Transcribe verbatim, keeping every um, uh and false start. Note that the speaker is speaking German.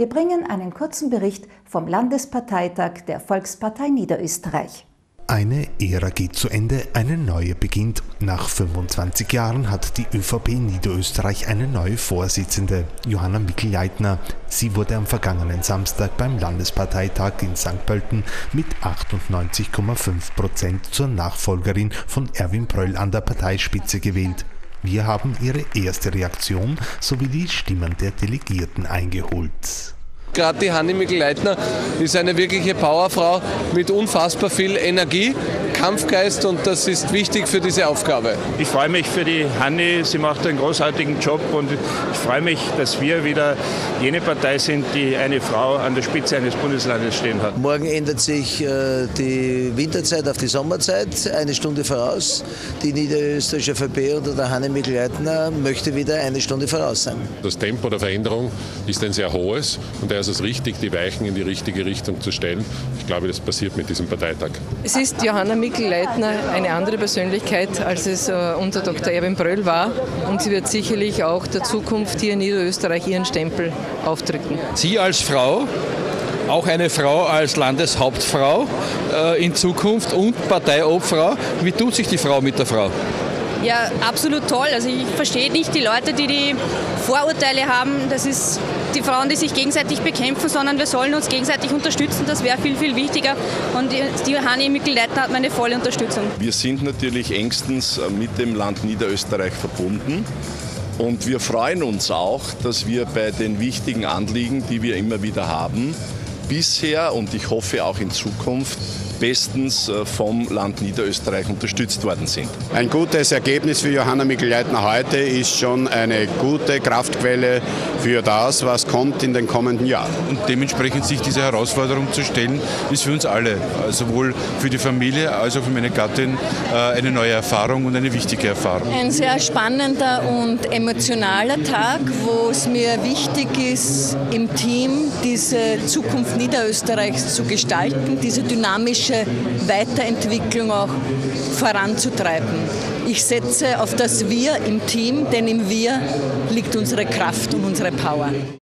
Wir bringen einen kurzen Bericht vom Landesparteitag der Volkspartei Niederösterreich. Eine Ära geht zu Ende, eine neue beginnt. Nach fünfundzwanzig Jahren hat die ÖVP Niederösterreich eine neue Vorsitzende, Johanna Mikl-Leitner. Sie wurde am vergangenen Samstag beim Landesparteitag in Sankt Pölten mit achtundneunzig Komma fünf Prozent zur Nachfolgerin von Erwin Pröll an der Parteispitze gewählt. Wir haben ihre erste Reaktion sowie die Stimmen der Delegierten eingeholt. Gerade die Hanni Mikl-Leitner ist eine wirkliche Powerfrau mit unfassbar viel Energie, Kampfgeist, und das ist wichtig für diese Aufgabe. Ich freue mich für die Hanni, sie macht einen großartigen Job und ich freue mich, dass wir wieder jene Partei sind, die eine Frau an der Spitze eines Bundeslandes stehen hat. Morgen ändert sich äh, die Winterzeit auf die Sommerzeit, eine Stunde voraus. Die niederösterreichische ÖVP unter der Hanni Mikl-Leitner möchte wieder eine Stunde voraus sein. Das Tempo der Veränderung ist ein sehr hohes und daher ist es richtig, die Weichen in die richtige Richtung zu stellen. Ich glaube, das passiert mit diesem Parteitag. Es ist Johanna Mikl-Leitner eine andere Persönlichkeit, als es uh, unser Doktor Erwin Pröll war. Und sie wird sicherlich auch der Zukunft hier in Niederösterreich ihren Stempel aufdrücken. Sie als Frau, auch eine Frau als Landeshauptfrau äh, in Zukunft und Parteiobfrau. Wie tut sich die Frau mit der Frau? Ja, absolut toll. Also ich verstehe nicht die Leute, die die Vorurteile haben, das ist die Frauen, die sich gegenseitig bekämpfen, sondern wir sollen uns gegenseitig unterstützen. Das wäre viel, viel wichtiger. Und die Hanni Mikl-Leitner hat meine volle Unterstützung. Wir sind natürlich engstens mit dem Land Niederösterreich verbunden. Und wir freuen uns auch, dass wir bei den wichtigen Anliegen, die wir immer wieder haben, bisher und ich hoffe auch in Zukunft bestens vom Land Niederösterreich unterstützt worden sind. Ein gutes Ergebnis für Johanna Mikl-Leitner heute ist schon eine gute Kraftquelle für das, was kommt in den kommenden Jahren. Und dementsprechend sich diese Herausforderung zu stellen, ist für uns alle, sowohl für die Familie als auch für meine Gattin, eine neue Erfahrung und eine wichtige Erfahrung. Ein sehr spannender und emotionaler Tag, wo es mir wichtig ist, im Team diese Zukunft Niederösterreichs zu gestalten, diese dynamische Weiterentwicklung auch voranzutreiben. Ich setze auf das Wir im Team, denn im Wir liegt unsere Kraft und unsere Power.